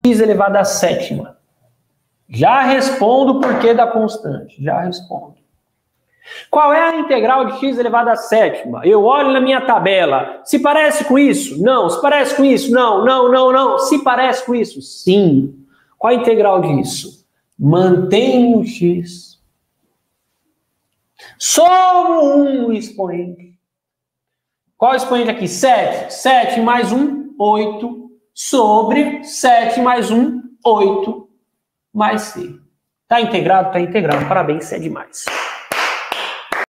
x elevado à sétima. Já respondo o porquê da constante. Já respondo. Qual é a integral de x elevado à sétima? Eu olho na minha tabela. Se parece com isso? Não. Se parece com isso? Não, não, não, não. Se parece com isso? Sim. Qual a integral disso? Mantenho o x. Somo 1 no expoente. Qual é o expoente aqui? 7. 7 mais 1, 8. Sobre 7 mais 1, 8. Mais c. Tá integrado? Tá integrado. Parabéns, C é demais.